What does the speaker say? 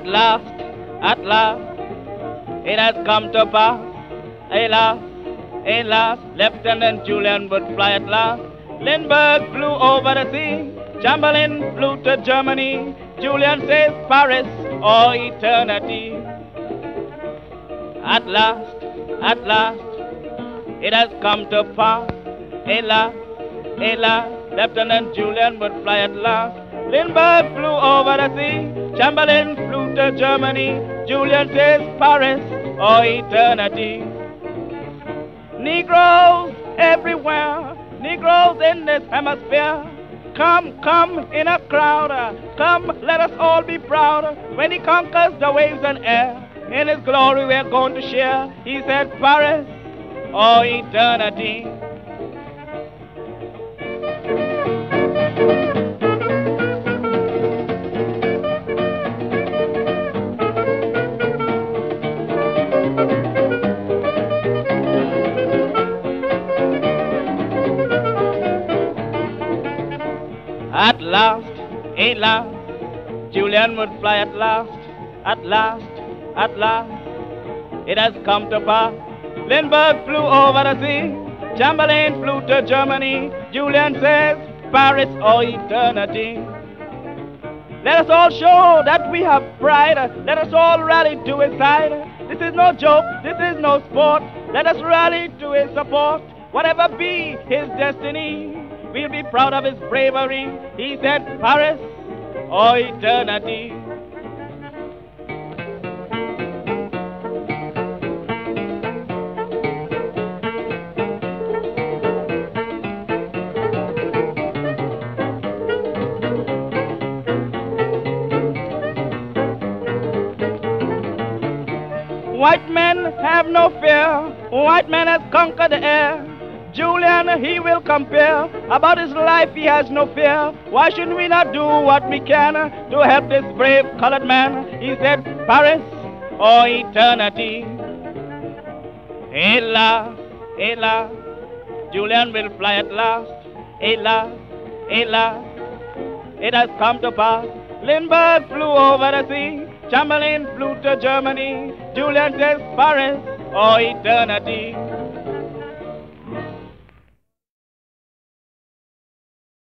At last, it has come to pass. Alas, alas, Lieutenant Julian would fly at last. Lindbergh flew over the sea. Chamberlain flew to Germany. Julian says Paris or eternity. At last, it has come to pass. Alas, alas, Lieutenant Julian would fly at last. Lindbergh flew over the sea. Chamberlain flew to Germany. Julian says Paris or eternity. Negroes everywhere, Negroes in this hemisphere. Come, come in a crowd, come, let us all be proud. When he conquers the waves and air, in his glory we're going to share. He said Paris or eternity. At last, Julian would fly at last, it has come to pass. Lindbergh flew over the sea, Chamberlain flew to Germany. Julian says, Paris or eternity. Let us all show that we have pride. Let us all rally to his side. This is no joke, this is no sport. Let us rally to his support. Whatever be his destiny, we'll be proud of his bravery. He said Paris or eternity. White men have no fear. White man has conquered the air. Julian, he will compare. About his life, he has no fear. Why should we not do what we can to help this brave colored man? He said, Paris or eternity. Hélas, hélas, Julian will fly at last. Hélas, hélas, it has come to pass. Lindbergh flew over the sea. Chamberlain flew to Germany. Julian says, Paris or eternity.